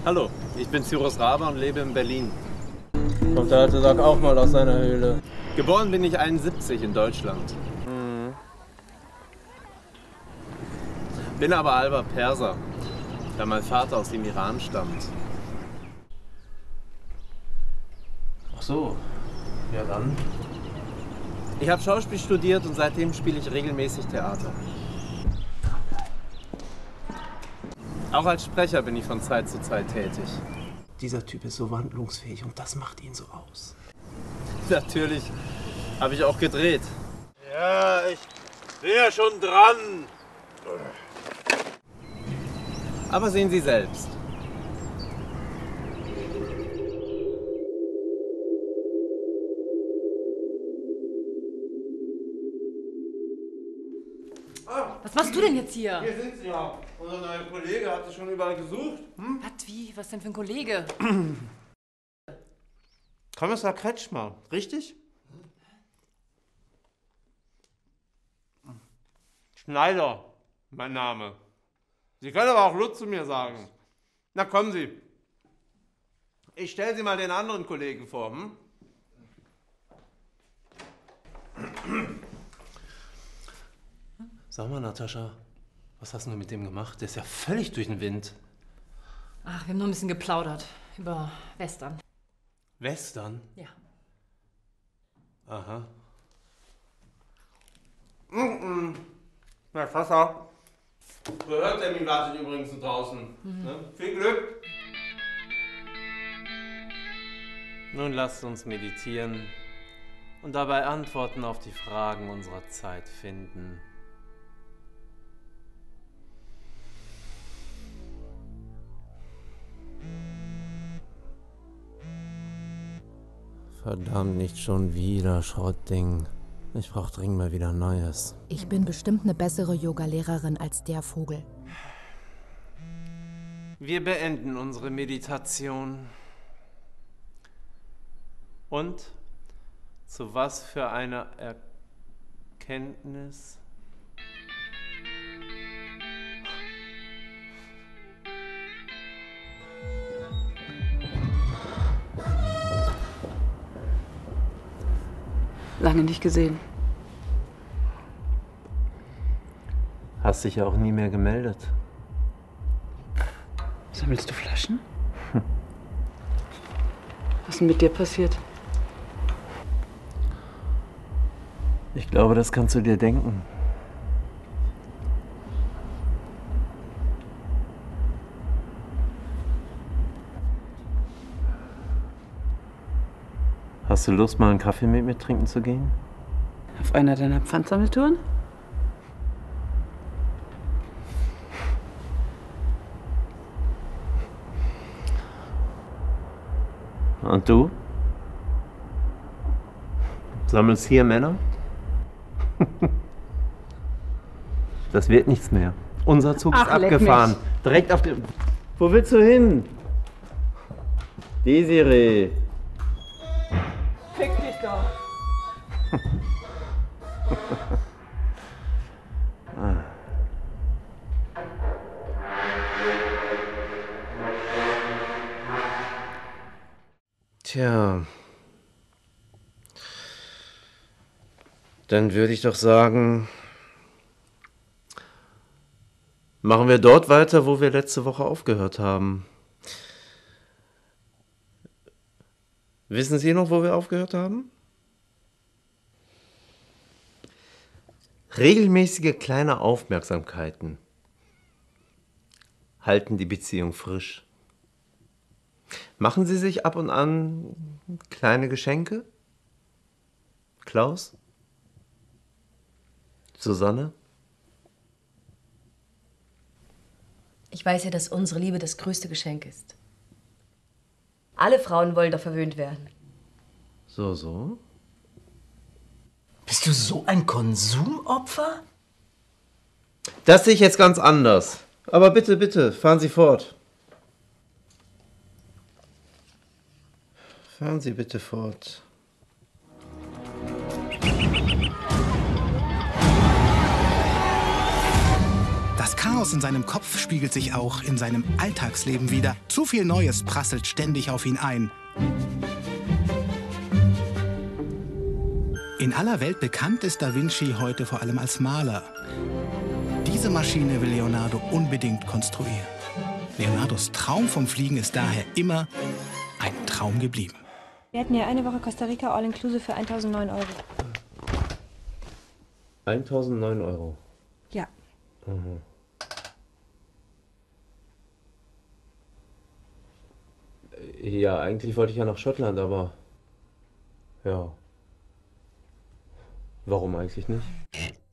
Hallo, ich bin Cyrus Raber und lebe in Berlin. Kommt der alte Sack auch mal aus seiner Höhle? Geboren bin ich 71 in Deutschland. Bin aber halber Perser, da mein Vater aus dem Iran stammt. Ach so, ja dann. Ich habe Schauspiel studiert und seitdem spiele ich regelmäßig Theater. Auch als Sprecher bin ich von Zeit zu Zeit tätig. Dieser Typ ist so wandlungsfähig und das macht ihn so aus. Natürlich habe ich auch gedreht. Ja, ich bin ja schon dran. Aber sehen Sie selbst. Was machst du denn jetzt hier? Hier sind Sie ja. Unser neuer Kollege hat Sie schon überall gesucht. Was, wie? Was denn für ein Kollege? Kommissar Kretschmer, richtig? Schneider, mein Name. Sie können aber auch Lutz zu mir sagen. Na, kommen Sie. Ich stelle Sie mal den anderen Kollegen vor. Sag mal, Natascha, was hast du mit dem gemacht? Der ist ja völlig durch den Wind. Ach, wir haben nur ein bisschen geplaudert. Über Western. Western? Ja. Aha. Herr Fasser. Behördentermin wartet übrigens draußen. Ne? Viel Glück. Nun lasst uns meditieren und dabei Antworten auf die Fragen unserer Zeit finden. Verdammt, nicht schon wieder, Schrottding. Ich brauch dringend mal wieder Neues. Ich bin bestimmt eine bessere Yoga-Lehrerin als der Vogel. Wir beenden unsere Meditation. Und zu was für einer Erkenntnis? Lange nicht gesehen. Hast dich ja auch nie mehr gemeldet. Sammelst du Flaschen? Was ist denn mit dir passiert? Ich glaube, das kannst du dir denken. Hast du Lust, mal einen Kaffee mit mir trinken zu gehen? Auf einer deiner Pfandsammeltouren? Und du? Sammelst hier Männer? Das wird nichts mehr. Unser Zug ist abgefahren. Direkt auf dem... Wo willst du hin? Desiree. Fick dich doch. Tja. Dann würde ich doch sagen, machen wir dort weiter, wo wir letzte Woche aufgehört haben. Wissen Sie noch, wo wir aufgehört haben? Regelmäßige kleine Aufmerksamkeiten halten die Beziehung frisch. Machen Sie sich ab und an kleine Geschenke? Klaus? Susanne? Ich weiß ja, dass unsere Liebe das größte Geschenk ist. Alle Frauen wollen doch verwöhnt werden. So? Bist du so ein Konsumopfer? Das sehe ich jetzt ganz anders. Aber bitte, fahren Sie fort. Fahren Sie bitte fort. Das kann Chaos in seinem Kopf spiegelt sich auch in seinem Alltagsleben wider. Zu viel Neues prasselt ständig auf ihn ein. In aller Welt bekannt ist Da Vinci heute vor allem als Maler. Diese Maschine will Leonardo unbedingt konstruieren. Leonardos Traum vom Fliegen ist daher immer ein Traum geblieben. Wir hätten ja eine Woche Costa Rica all-inclusive für 1.009 Euro. 1.009 Euro? Ja. Mhm. Ja, eigentlich wollte ich ja nach Schottland, aber... Ja. Warum eigentlich nicht?